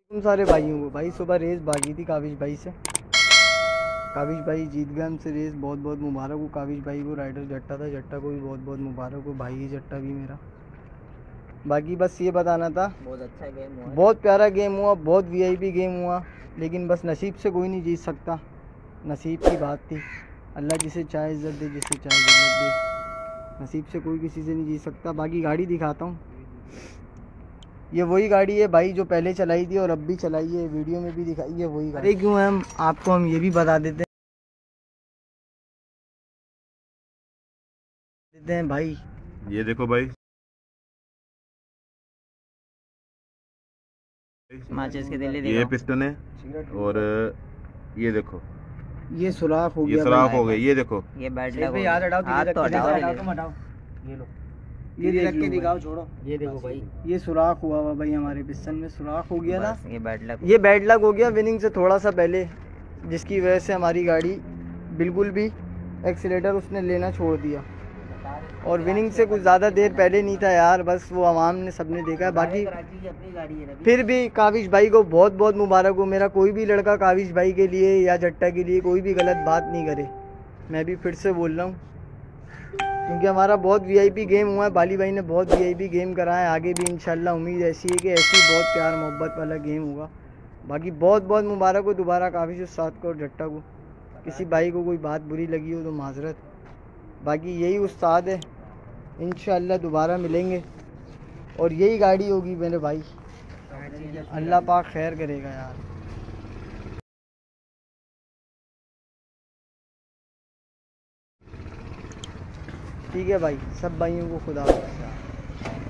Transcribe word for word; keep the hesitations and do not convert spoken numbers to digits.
तुम सारे भाइयों को भाई सुबह रेस भागी थी काविश भाई से। काविश भाई जीत गए हमसे रेस, बहुत बहुत मुबारक हो काविश भाई को। राइडर जट्टा था, जट्टा को भी बहुत बहुत मुबारक हो। भाई ही जट्टा भी मेरा। बाकी बस ये बताना था, बहुत अच्छा गेम हुआ, बहुत प्यारा गेम हुआ, बहुत वीआईपी गेम हुआ, लेकिन बस नसीब से कोई नहीं जीत सकता। नसीब की बात थी। अल्लाह जिसे चाहे इज्जत दे, जिसे चाहे जिल्लत दे। नसीब से कोई किसी से नहीं जीत सकता। बाकी गाड़ी दिखाता हूँ, ये वही गाड़ी है भाई जो पहले चलाई थी और अब भी चलाई है, वीडियो में भी दिखाई है वही गाड़ी। अरे क्यों है, हम आपको हम ये भी बता देते देते हैं भाई। ये देखो भाई, माचिस के दिल्ली ये दिखाओ। पिस्टन है और ये देखो ये सुराख हो ये गया, सुराख हो गए। ये देखो ये बैड भाई। लग हो याद गया। हटाओ, हाथ तो हटाओ, हटाओ, तुम हटाओ। ये लो, ये ये रख के देखिए दिखाओ, भाई। छोड़ो। ये देखो भाई, ये सुराख हुआ हुआ भाई, हमारे पिस्टन में सुराख हो गया ना। बस ये बैड लग। ये बैड लक हो गया विनिंग से थोड़ा सा पहले, जिसकी वजह से हमारी गाड़ी बिल्कुल भी एक्सीलेटर उसने लेना छोड़ दिया। और विनिंग से कुछ ज़्यादा देर पहले नहीं था यार, बस वो आवाम ने सबने देखा। बाकी अपनी गाड़ी है ना। फिर भी काविश भाई को बहुत बहुत मुबारक हो। मेरा कोई भी लड़का काविश भाई के लिए या जट्टा के लिए कोई भी गलत बात नहीं करे। मैं भी फिर से बोल रहा हूँ, क्योंकि हमारा बहुत वीआईपी गेम हुआ है। बाली भाई ने बहुत वीआईपी गेम करा है, आगे भी इंशाल्लाह उम्मीद ऐसी है कि ऐसी बहुत प्यार मोहब्बत वाला गेम होगा। बाकी बहुत बहुत मुबारक हो दोबारा काविश उस्ताद को और जट्टा को। किसी भाई को कोई बात बुरी लगी हो तो माजरत। बाकी यही उस्ताद है, इंशाल्लाह दोबारा मिलेंगे और यही गाड़ी होगी मेरे भाई। अल्लाह पाक खैर करेगा यार। ठीक है भाई, सब भाइयों को खुदा हाफ़िज़।